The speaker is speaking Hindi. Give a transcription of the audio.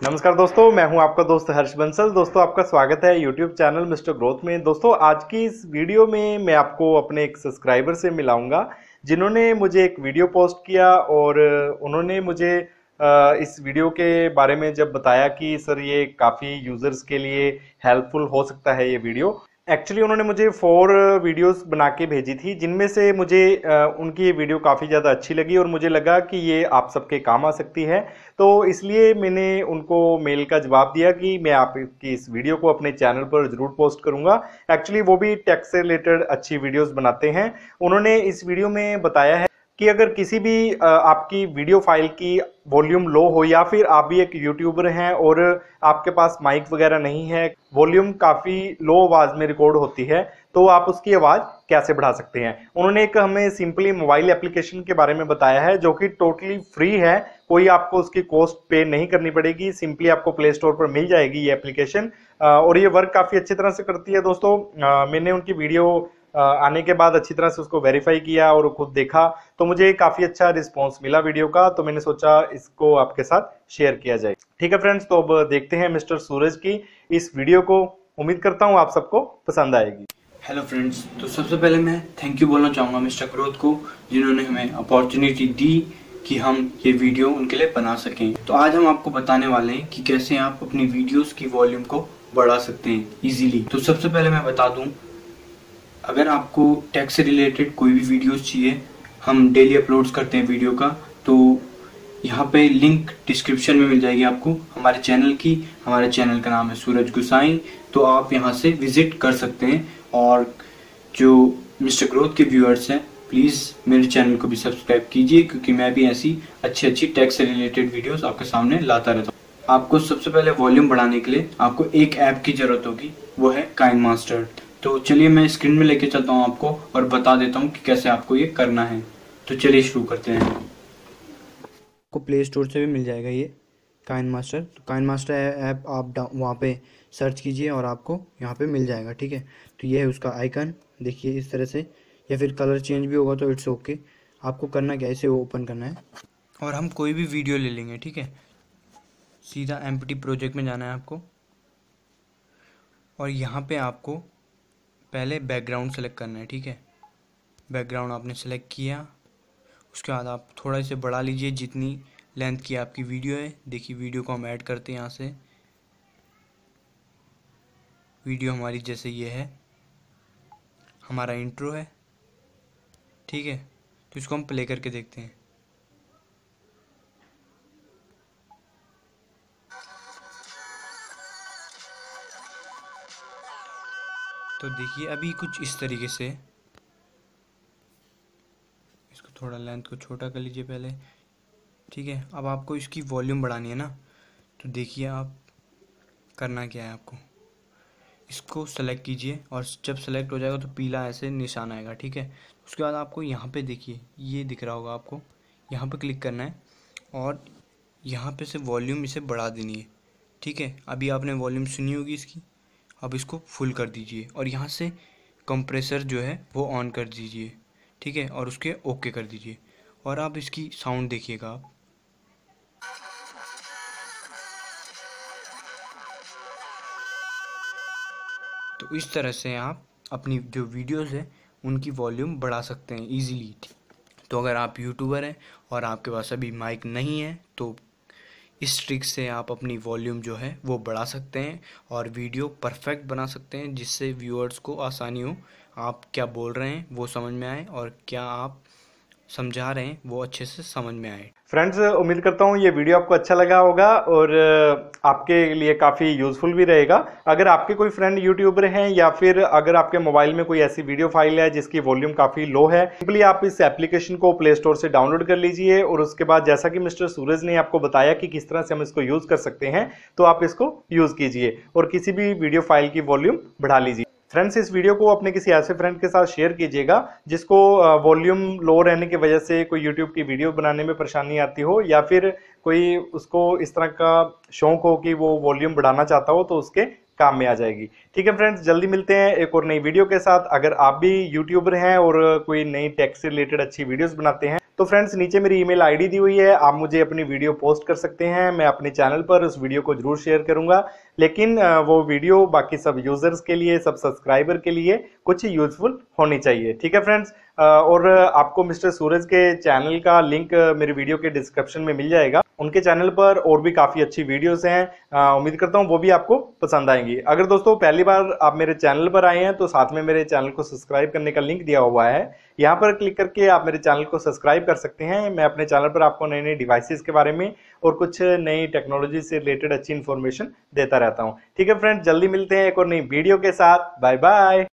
नमस्कार दोस्तों, मैं हूं आपका दोस्त हर्ष बंसल। दोस्तों, आपका स्वागत है यूट्यूब चैनल मिस्टर ग्रोथ में। दोस्तों, आज की इस वीडियो में मैं आपको अपने एक सब्सक्राइबर से मिलाऊंगा जिन्होंने मुझे एक वीडियो पोस्ट किया और उन्होंने मुझे इस वीडियो के बारे में जब बताया कि सर ये काफ़ी यूज़र्स के लिए हेल्पफुल हो सकता है ये वीडियो। एक्चुअली उन्होंने मुझे 4 वीडियोस बना के भेजी थी, जिनमें से मुझे उनकी ये वीडियो काफ़ी ज़्यादा अच्छी लगी और मुझे लगा कि ये आप सबके काम आ सकती है। तो इसलिए मैंने उनको मेल का जवाब दिया कि मैं आपकी इस वीडियो को अपने चैनल पर ज़रूर पोस्ट करूंगा। एक्चुअली वो भी टेक से रिलेटेड अच्छी वीडियोस बनाते हैं। उन्होंने इस वीडियो में बताया है कि अगर किसी भी आपकी वीडियो फाइल की वॉल्यूम लो हो या फिर आप भी एक यूट्यूबर हैं और आपके पास माइक वगैरह नहीं है, वॉल्यूम काफ़ी लो आवाज़ में रिकॉर्ड होती है, तो आप उसकी आवाज़ कैसे बढ़ा सकते हैं। उन्होंने एक हमें सिंपली मोबाइल एप्लीकेशन के बारे में बताया है जो कि टोटली फ्री है। कोई आपको उसकी कॉस्ट पे नहीं करनी पड़ेगी, सिंपली आपको प्ले स्टोर पर मिल जाएगी ये एप्लीकेशन और ये वर्क काफ़ी अच्छी तरह से करती है। दोस्तों, मैंने उनकी वीडियो आने के बाद अच्छी तरह से उसको वेरीफाई किया और खुद देखा, तो मुझे काफ़ी अच्छा रिस्पांस मिला वीडियो का, तो मैंने सोचा इसको आपके साथ शेयर किया जाए। ठीक है फ्रेंड्स, तो अब देखते हैं मिस्टर सूरज की इस वीडियो को। उम्मीद करता हूँ आप सबको पसंद आएगी। हेलो फ्रेंड्स, तो सबसे पहले मैं थैंक यू बोलना चाहूँगा मिस्टर ग्रोथ को, जिन्होंने हमें अपॉर्चुनिटी दी कि हम ये वीडियो उनके लिए बना सकें। तो आज हम आपको बताने वाले हैं कि कैसे आप अपनी वीडियोस की वॉल्यूम को बढ़ा सकते हैं इजीली। तो सबसे पहले मैं बता दूं, अगर आपको टेक से रिलेटेड कोई भी वीडियोस चाहिए, हम डेली अपलोड्स करते हैं वीडियो का, तो यहाँ पे लिंक डिस्क्रिप्शन में मिल जाएगी आपको हमारे चैनल की। हमारे चैनल का नाम है सूरज गुसाई, तो आप यहाँ से विजिट कर सकते हैं। और जो मिस्टर ग्रोथ के व्यूअर्स हैं, प्लीज़ मेरे चैनल को भी सब्सक्राइब कीजिए, क्योंकि मैं भी ऐसी अच्छी टेक से रिलेटेड वीडियोस आपके सामने लाता रहता हूँ। आपको सबसे पहले वॉल्यूम बढ़ाने के लिए आपको एक ऐप की ज़रूरत होगी, वो है काइनमास्टर। तो चलिए मैं स्क्रीन में लेके चलता हूँ आपको और बता देता हूँ कि कैसे आपको ये करना है। तो चलिए शुरू करते हैं। आपको प्ले स्टोर से भी मिल जाएगा ये काइनमास्टर। तो काइनमास्टर ऐप आप वहाँ पे सर्च कीजिए और आपको यहाँ पे मिल जाएगा। ठीक है, तो ये है उसका आइकन, देखिए इस तरह से, या फिर कलर चेंज भी होगा तो इट्स ओके। आपको करना क्या है, इसे ओपन करना है और हम कोई भी वीडियो ले लेंगे। ठीक है, सीधा एम्प्टी प्रोजेक्ट में जाना है आपको और यहाँ पे आपको पहले बैकग्राउंड सेलेक्ट करना है। ठीक है, बैकग्राउंड आपने सेलेक्ट किया, उसके बाद आप थोड़ा इसे बढ़ा लीजिए जितनी लेंथ की आपकी वीडियो है। देखिए वीडियो को हम ऐड करते हैं यहाँ से। वीडियो हमारी जैसे ये है, हमारा इंट्रो है। ठीक है, तो इसको हम प्ले करके देखते हैं। तो देखिए अभी कुछ इस तरीके से, इसको थोड़ा लेंथ को छोटा कर लीजिए पहले। ठीक है, अब आपको इसकी वॉल्यूम बढ़ानी है ना, तो देखिए आप करना क्या है, आपको इसको सेलेक्ट कीजिए और जब सेलेक्ट हो जाएगा तो पीला ऐसे निशान आएगा। ठीक है, उसके बाद आपको यहाँ पे देखिए ये दिख रहा होगा, आपको यहाँ पे क्लिक करना है और यहाँ पे से वॉल्यूम इसे बढ़ा देनी है। ठीक है, अभी आपने वॉल्यूम सुनी होगी इसकी, अब इसको फुल कर दीजिए और यहाँ से कंप्रेसर जो है वो ऑन कर दीजिए। ठीक है, और उसके ओके कर दीजिए और आप इसकी साउंड देखिएगा आप। तो इस तरह से आप अपनी जो वीडियोस है उनकी वॉल्यूम बढ़ा सकते हैं इजीली। तो अगर आप यूट्यूबर हैं और आपके पास अभी माइक नहीं है, तो इस ट्रिक से आप अपनी वॉल्यूम जो है वो बढ़ा सकते हैं और वीडियो परफेक्ट बना सकते हैं, जिससे व्यूअर्स को आसानी हो, आप क्या बोल रहे हैं वो समझ में आए और क्या आप समझा रहे हैं वो अच्छे से समझ में आए। फ्रेंड्स, उम्मीद करता हूँ ये वीडियो आपको अच्छा लगा होगा और आपके लिए काफ़ी यूज़फुल भी रहेगा। अगर आपके कोई फ्रेंड यूट्यूबर हैं या फिर अगर आपके मोबाइल में कोई ऐसी वीडियो फाइल है जिसकी वॉल्यूम काफ़ी लो है, सिंपली आप इस एप्लीकेशन को प्ले स्टोर से डाउनलोड कर लीजिए और उसके बाद जैसा कि मिस्टर सूरज ने आपको बताया कि किस तरह से हम इसको यूज़ कर सकते हैं, तो आप इसको यूज़ कीजिए और किसी भी वीडियो फाइल की वॉल्यूम बढ़ा लीजिए। फ्रेंड्स, इस वीडियो को अपने किसी ऐसे फ्रेंड के साथ शेयर कीजिएगा जिसको वॉल्यूम लो रहने की वजह से कोई यूट्यूब की वीडियो बनाने में परेशानी आती हो, या फिर कोई उसको इस तरह का शौक हो कि वो वॉल्यूम बढ़ाना चाहता हो, तो उसके काम में आ जाएगी। ठीक है फ्रेंड्स, जल्दी मिलते हैं एक और नई वीडियो के साथ। अगर आप भी यूट्यूबर हैं और कोई नई टेक से रिलेटेड अच्छी वीडियोस बनाते हैं, तो फ्रेंड्स नीचे मेरी ईमेल आईडी दी हुई है, आप मुझे अपनी वीडियो पोस्ट कर सकते हैं। मैं अपने चैनल पर उस वीडियो को जरूर शेयर करूंगा, लेकिन वो वीडियो बाकी सब यूजर्स के लिए, सब सब्सक्राइबर के लिए कुछ यूजफुल होनी चाहिए। ठीक है फ्रेंड्स, और आपको मिस्टर सूरज के चैनल का लिंक मेरी वीडियो के डिस्क्रिप्शन में मिल जाएगा। उनके चैनल पर और भी काफ़ी अच्छी वीडियोस हैं, उम्मीद करता हूँ वो भी आपको पसंद आएंगी। अगर दोस्तों पहली बार आप मेरे चैनल पर आए हैं तो साथ में मेरे चैनल को सब्सक्राइब करने का लिंक दिया हुआ है, यहाँ पर क्लिक करके आप मेरे चैनल को सब्सक्राइब कर सकते हैं। मैं अपने चैनल पर आपको नए नए डिवाइसेस के बारे में और कुछ नई टेक्नोलॉजी से रिलेटेड अच्छी इन्फॉर्मेशन देता रहता हूँ। ठीक है फ्रेंड्स, जल्दी मिलते हैं एक और नई वीडियो के साथ। Bye bye.